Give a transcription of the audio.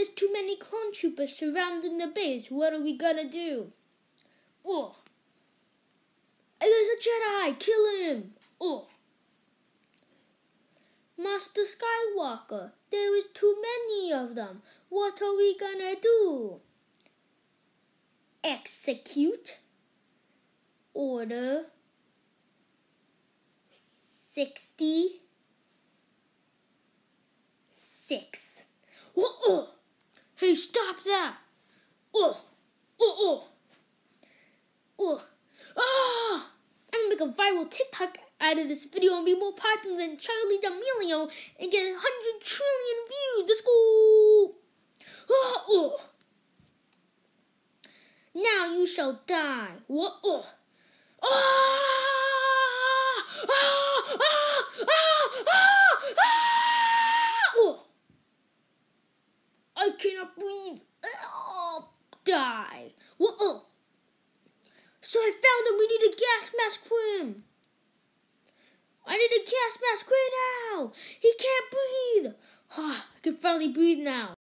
there's too many clone troopers surrounding the base. What are we gonna do? Oh. There's a Jedi! Kill him! Oh. Master Skywalker, there is too many of them. What are we gonna do? Execute Order 66. Oh. Hey, stop that! Oh. Ah! I'm gonna make a viral TikTok out of this video and be more popular than Charlie D'Amelio and get 100 trillion views. Let's go! Now you shall die. What? I cannot breathe. Die. So I found him. We need a gas mask for him. I need a gas mask right now. He can't breathe. I can finally breathe now.